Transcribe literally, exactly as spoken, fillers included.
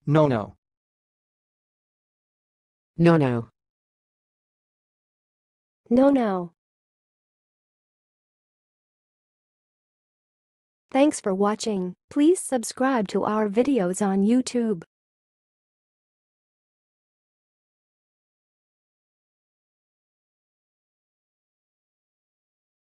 noenoe, noenoe, noenoe. Thanks for watching. Please subscribe to our videos on YouTube.